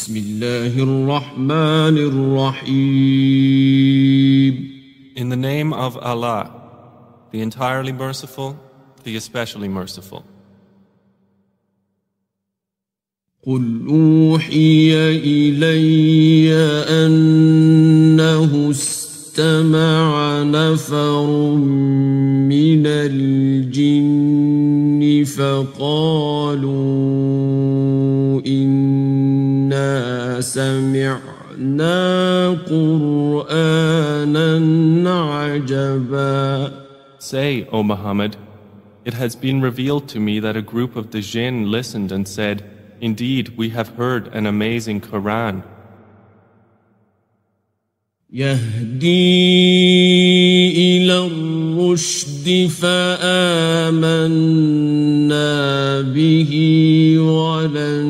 بسم الله الرحمن الرحيم. In the name of Allah, the entirely merciful, the especially merciful. قل أوحي إلي أنه استمع نفر من الجن فقالوا إنا سمعنا قرآنا عجبا. Say, O Muhammad, it has been revealed to me that a group of the jinn listened and said, Indeed, we have heard an amazing Quran. يهدي إلى الرشد فآمنا به ولن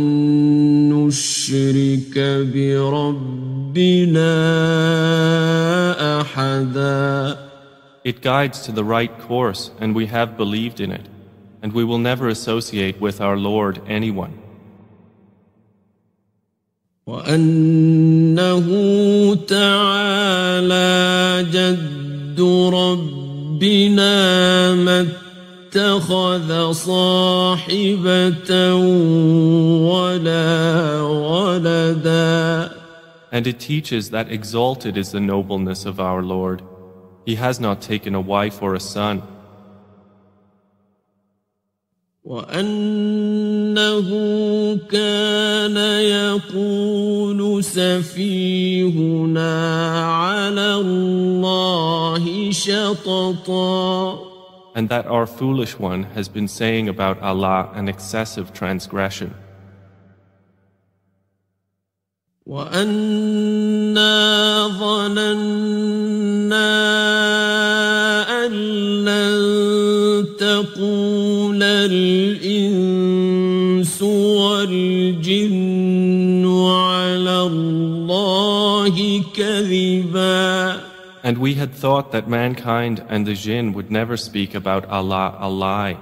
نشرك بربنا أحدا. It guides to the right course, and we have believed in it, and we will never associate with our Lord anyone. وأنه تعالى جد ربنا ما اتخذ صاحبة ولا ولدا. And it teaches that exalted is the nobleness of our Lord. He has not taken a wife or a son. وأنه كان يقول سفيهنا على الله شططا. And that our foolish one has been saying about Allah an excessive transgression. وأنا ظننا أن لن تقول الإنس والجن على الله كذبا. And we had thought that mankind and the jinn would never speak about Allah a lie.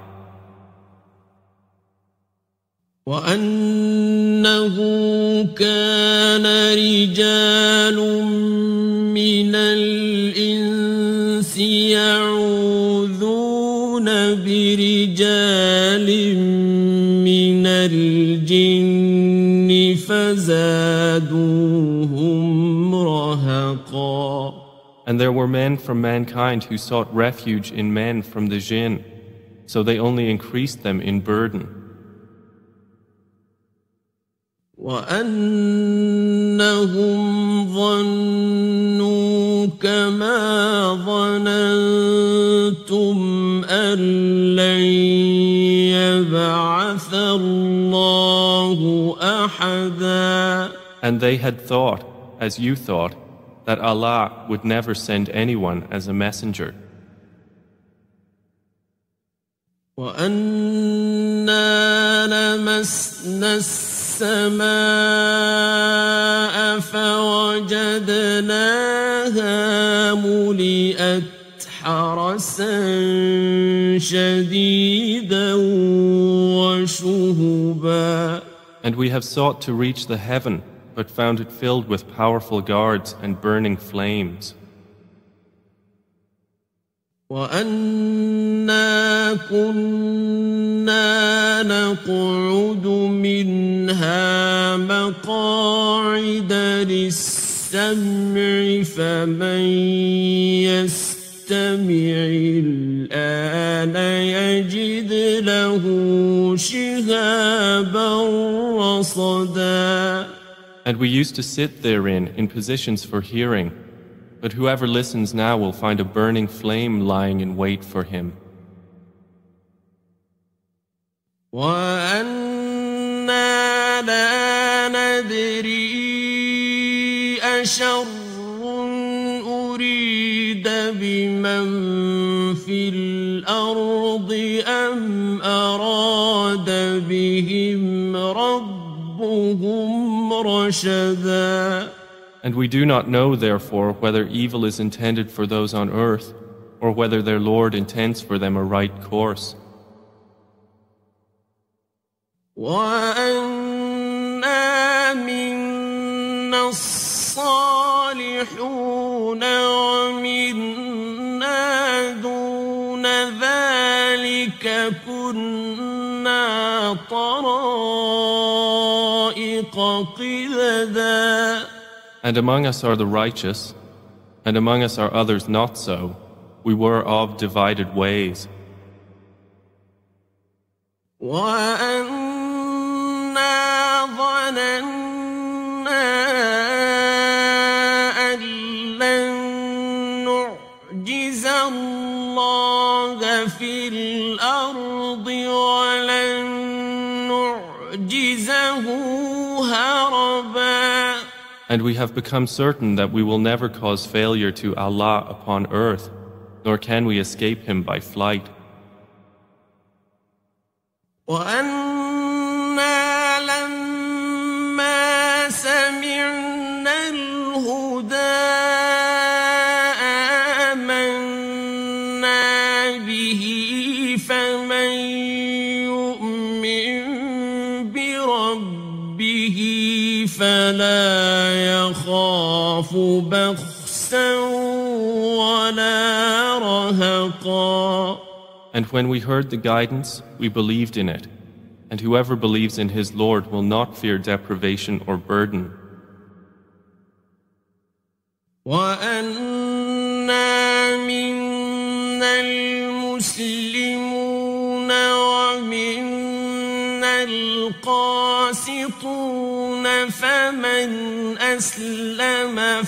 وأنه كان رجال من الإنس يعوذون برجال من الجن فزادوهم رهقا. And there were men from mankind who sought refuge in men from the jinn, so they only increased them in burden. وأنهم ظنوا كما ظننتم أن لن يبعث الله أحدا. And they had thought, as you thought, that Allah would never send anyone as a messenger. وأنا لمسنا السماء فوجدناها ملئت حرسا شديدا وشهبا. And we have sought to reach the heaven, but found it filled with powerful guards and burning flames. وأنا كنا نقعد منها مقاعد للسمع فمن يستمع الآن يجد له شهابا رصدا. And we used to sit therein in positions for hearing, but whoever listens now will find a burning flame lying in wait for him. وَأَنَّا لَا نَدْرِي أَشَرٌّ أُرِيدَ بِمَنْ فِي الْأَرْضِ أَمْ أَرَادَ بِهِمْ رَبُّهُمْ رَشَدًا. And we do not know, therefore, whether evil is intended for those on earth, or whether their Lord intends for them a right course. وَأَنَّا مِنَّا الصالحون ومنا دون ذلك كنا طرائق قددا. And among us are the righteous, and among us are others not so. We were of divided ways. وَأَنَّا ظَنَنَّا أَن لَّن نُّعْجِزَ اللَّهَ فِي الْأَرْضِ وَلَن نُّعْجِزَهُ هَرَبًا. And we have become certain that we will never cause failure to Allah upon earth, nor can we escape Him by flight. وَأَنَّا لَمَّا سَمِعْنَا الْهُدَىٰ آمَنَّا بِهِ فَمَن يُؤْمِن بِرَبِّهِ فَلَا يَخَافُ بَخْسًا وَلَا رَهَقًا. And when we heard the guidance, we believed in it. And whoever believes in his Lord will not fear deprivation or burden. وَأَنَّا مِنَّا الْمُسْلِمُونَ وَمِنَّا الْقَاسِطُونَ فَمَنْ أَسْلَمَ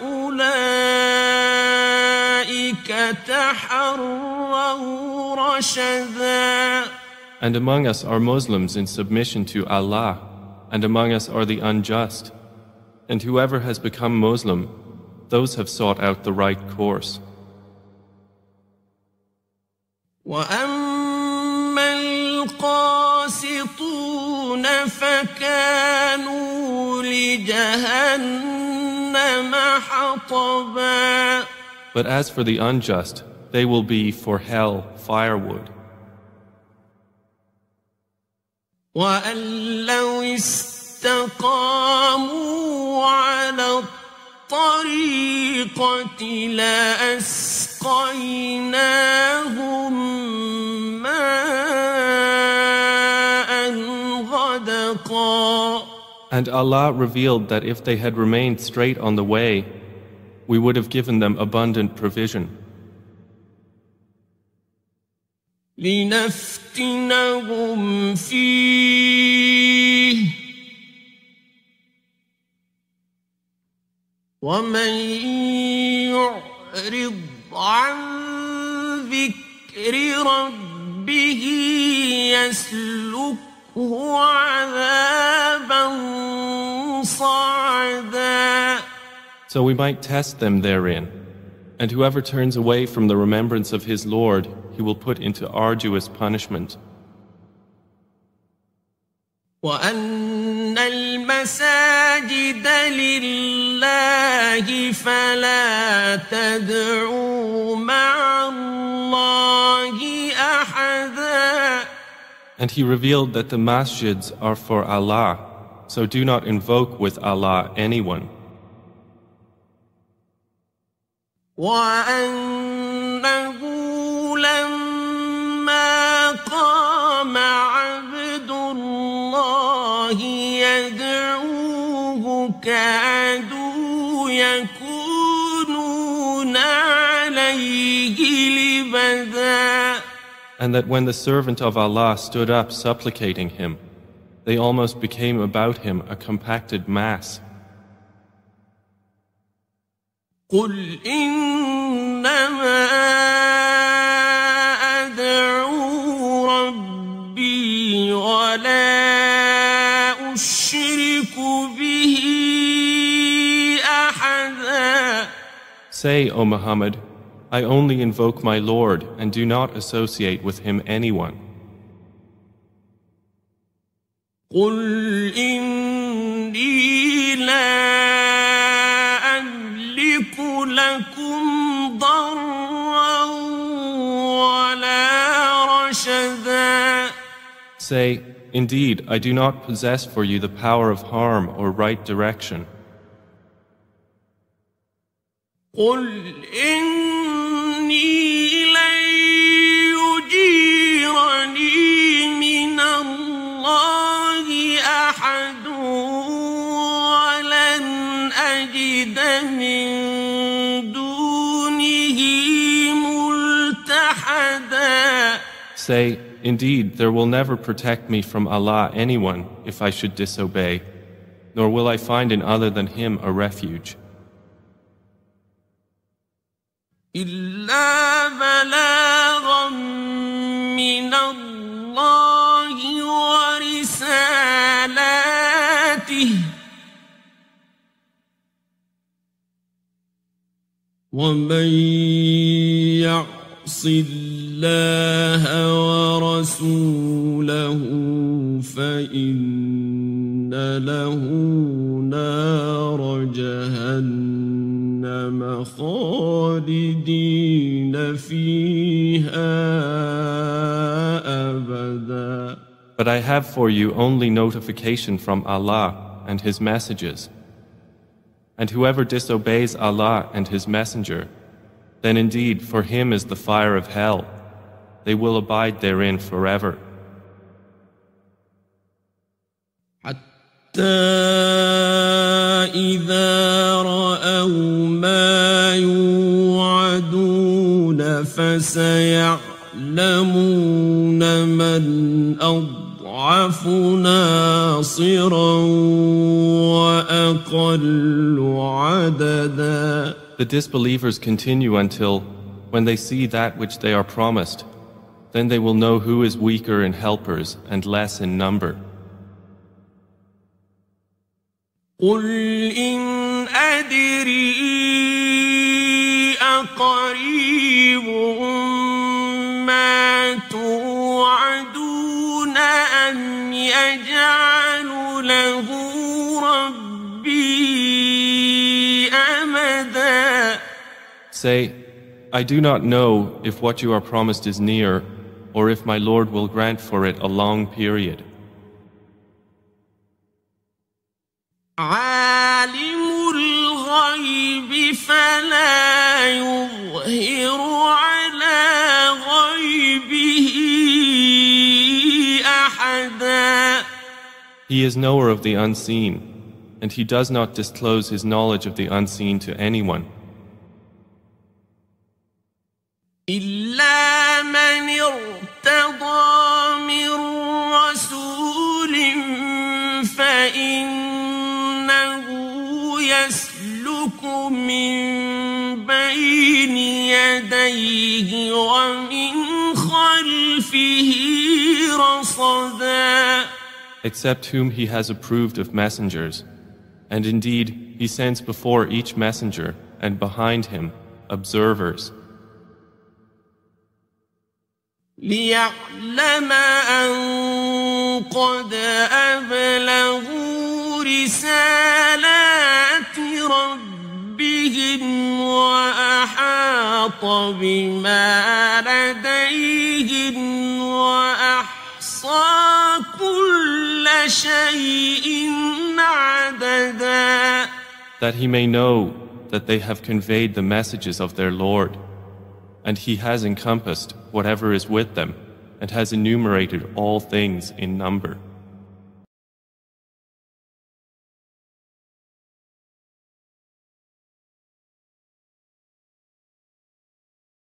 فَأُولَئِكَ تَحَرَّوْا رَشَدًا. And among us are Muslims in submission to Allah, and among us are the unjust. And whoever has become Muslim, those have sought out the right course. وَأَمَّا الْقَاسِطُونَ فَكَانُوا لِجَهَنَّمَ حَطَبًا. But as for the unjust, they will be for hell firewood. وَأَن لَّوْ اسْتَقَامُوا عَلَى الطَّرِيقَةِ لَأَسْقَيْنَاهُم مَّاءً غَدَقًا. And Allah revealed that if they had remained straight on the way, we would have given them abundant provision. لِنَفْتِنَهُمْ فِيهِ وَمَن يُعْرِضْ عَن ذِكْرِ رَبِّهِ يَسْلُكْهُ عَذَابًا صَعَدًا. So we might test them therein. And whoever turns away from the remembrance of his Lord, He will put into arduous punishment. وَأَنَّ الْمَسَاجِدَ لِلَّهِ فَلَا تَدْعُوا مَعَ اللَّهِ أَحَدًا. And He revealed that the masjids are for Allah, so do not invoke with Allah anyone. وَأَنَّهُ لَمَّا قَامَ عَبْدُ اللَّهِ يَدْعُوهُ كَادُوا يَكُونُونَ عَلَيْهِ لِبَدًا. And that when the servant of Allah stood up supplicating Him, they almost became about him a compacted mass. قُلْ إِنَّمَا أَدْعُو رَبِّي وَلَا أُشْرِكُ بِهِ أَحَدًا. Say, O Muhammad, I only invoke my Lord and do not associate with him anyone. قُلْ إِنِّي لَا أَمْلِكُ لَكُمْ ضَرًّا وَلَا رَشَدًا. Say, indeed, I do not possess for you the power of harm or right direction. قل إني لن يجيرني من الله أحد ولن أجد من دونه ملتحدا. Say, indeed, there will never protect me from Allah anyone if I should disobey, nor will I find in other than Him a refuge. إلا بلاغا من الله ورسالاته ومن يعص الله ورسوله فإن له نار جهنم خالدين فيها أبدا. But I have for you only notification from Allah and His messages. And whoever disobeys Allah and His messenger, then indeed for him is the fire of hell. They will abide therein forever. إذا رأوا ما يوعدون فسيعلمون من أضعف ناصرا وأقل عددا. The disbelievers continue until, when they see that which they are promised, then they will know who is weaker in helpers and less in number. قل إن أدري أقريب ما توعدون أم يجعل له ربي أمدا. Say, I do not know if what you are promised is near, or if my Lord will grant for it a long period. عالم الغيب فلا يظهر على غيبه أحدا. He is knower of the unseen, and He does not disclose His knowledge of the unseen to anyone. إلا من ارتضى من رسول فإنه يسلك من بين يديه ومن خلفه رصدا. Except whom He has approved of messengers, and indeed He sends before each messenger and behind him observers. ليعلم أن قد أبلغوا رسالات ربهم وأحاط بما لديهم وأحصى كل شيء عددا. That He may know that they have conveyed the messages of their Lord, and He has encompassed whatever is with them, and has enumerated all things in number.